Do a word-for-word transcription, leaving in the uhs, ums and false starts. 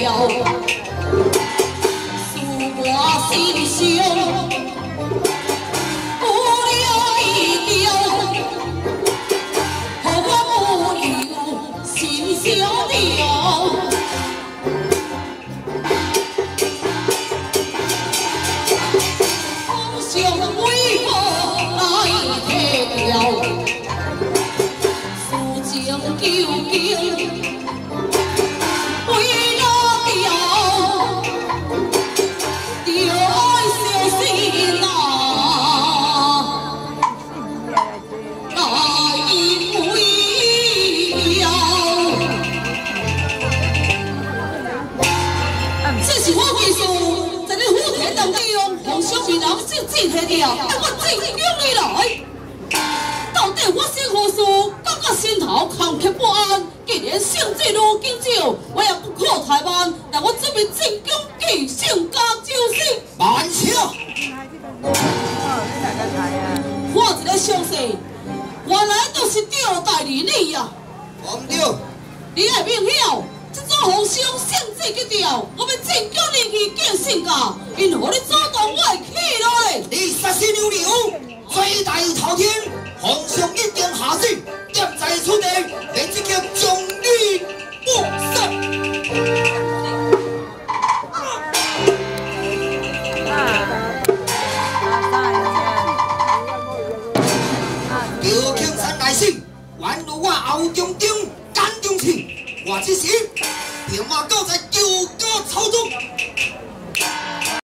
了，使我心伤。 小调，风声为何来提调？思情究竟为哪条？着爱小心啊！来为了。 这是我技术，在你虎田当中，用小面人手指提掉，但我真用你来。到底我姓何事？感觉心头空缺不安，既然性子如今少，我也不可怠慢。但我准备进攻继性加就是。慢车。看一个详细，原来都是吊代理你呀。我唔对。你爱明晓。 这种风声性子去调，我要真叫你去见性噶，因何你主动我会气落嘞？你杀死牛牛，罪大滔天，皇上一定下死，剑在出地，你即刻将你抹杀。叫青山来死，宛如我后中中干中刺。 我这是平马狗在旧家操纵，